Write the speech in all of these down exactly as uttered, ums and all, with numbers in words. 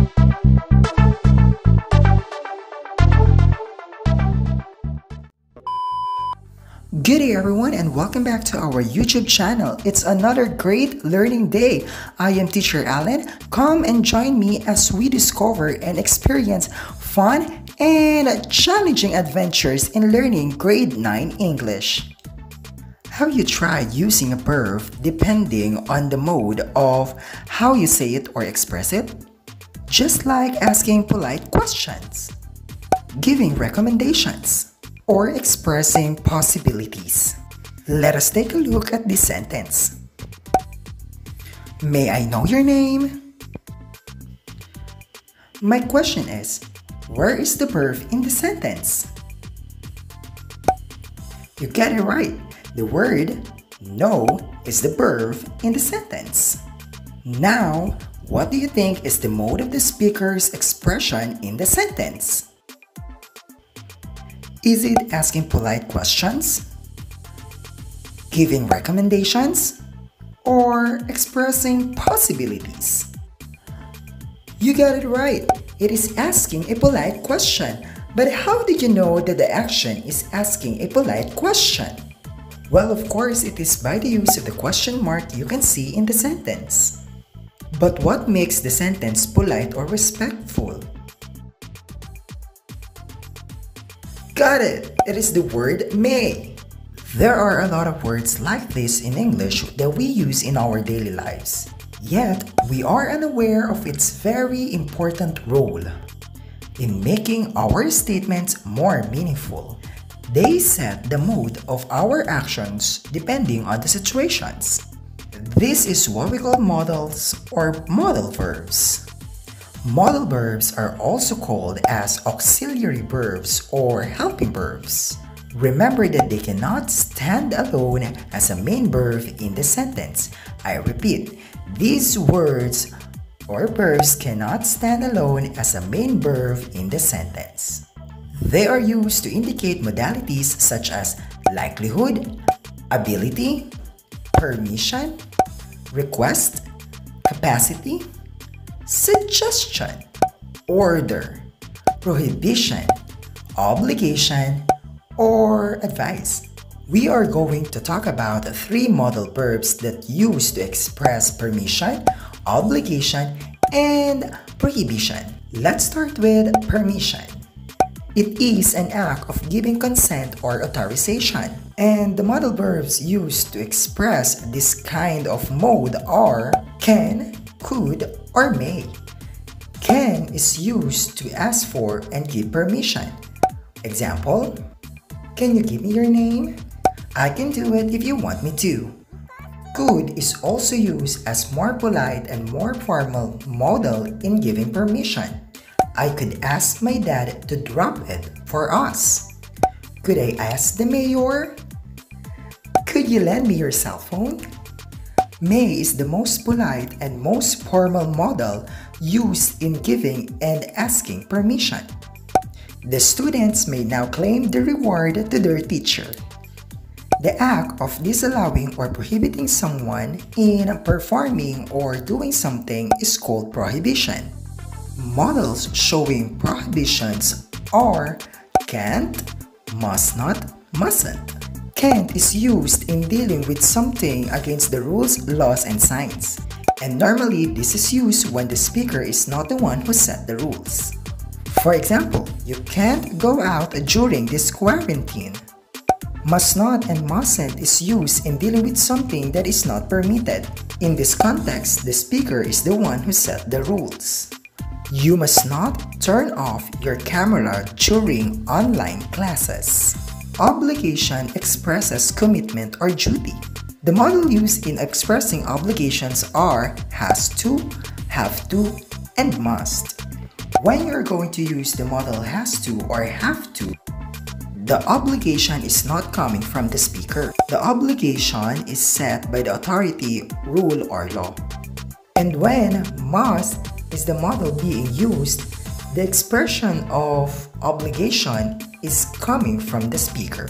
Good day everyone and welcome back to our YouTube channel. It's another great learning day. I am Teacher Alan. Come and join me as we discover and experience fun and challenging adventures in learning grade nine English. Have you tried using a verb depending on the mode of how you say it or express it? Just like asking polite questions, giving recommendations, or expressing possibilities. Let us take a look at this sentence. May I know your name? My question is, where is the verb in the sentence? You get it right. The word know is the verb in the sentence. Now, what do you think is the mode of the speaker's expression in the sentence? Is it asking polite questions, giving recommendations, or expressing possibilities? You got it right. It is asking a polite question. But how did you know that the action is asking a polite question? Well, of course, it is by the use of the question mark you can see in the sentence. But what makes the sentence polite or respectful? Got it! It is the word may. There are a lot of words like this in English that we use in our daily lives. Yet, we are unaware of its very important role in making our statements more meaningful. They set the mood of our actions depending on the situations. This is what we call modals or modal verbs. Modal verbs are also called as auxiliary verbs or helping verbs. Remember that they cannot stand alone as a main verb in the sentence. I repeat, these words or verbs cannot stand alone as a main verb in the sentence. They are used to indicate modalities such as likelihood, ability, permission, request, capacity, suggestion, order, prohibition, obligation, or advice. We are going to talk about three modal verbs that use to express permission, obligation, and prohibition. Let's start with permission. It is an act of giving consent or authorization, and the modal verbs used to express this kind of mode are can, could, or may. Can is used to ask for and give permission. Example, can you give me your name? I can do it if you want me to. Could is also used as more polite and more formal modal in giving permission. I could ask my dad to drop it for us. Could I ask the mayor? Could you lend me your cell phone? May is the most polite and most formal modal used in giving and asking permission. The students may now claim the reward to their teacher. The act of disallowing or prohibiting someone in performing or doing something is called prohibition. Modals showing prohibitions are can't, must not, mustn't. Can't is used in dealing with something against the rules, laws, and signs. And normally, this is used when the speaker is not the one who set the rules. For example, you can't go out during this quarantine. Must not and mustn't is used in dealing with something that is not permitted. In this context, the speaker is the one who set the rules. You must not turn off your camera during online classes. Obligation expresses commitment or duty. The modal used in expressing obligations are has to, have to, and must. When you're going to use the modal has to or have to, the obligation is not coming from the speaker. The obligation is set by the authority, rule, or law. And when must is the modal being used, the expression of obligation is coming from the speaker.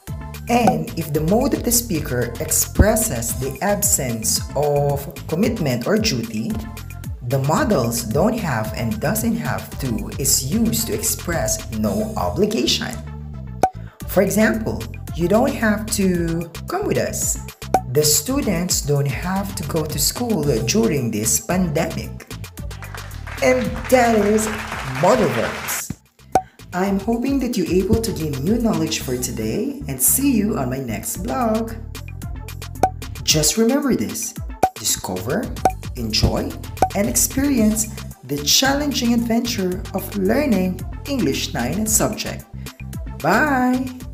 And if the mode of the speaker expresses the absence of commitment or duty, The models don't have and doesn't have to is used to express no obligation. For example, you don't have to come with us. The students don't have to go to school during this pandemic. And that is modal verbs. I'm hoping that you're able to gain new knowledge for today and see you on my next vlog. Just remember this: discover, enjoy, and experience the challenging adventure of learning English nine subject. Bye!